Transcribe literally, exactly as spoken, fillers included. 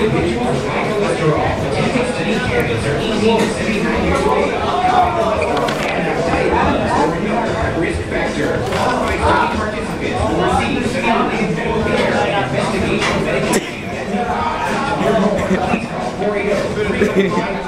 individuals with high cholesterol. Taking study candidates are eighteen to seventy-nine years old. And have diabetes or another risk factor. Qualified study participants will receive study-related medical care, investigation, medication, and please call four eight zero, three oh five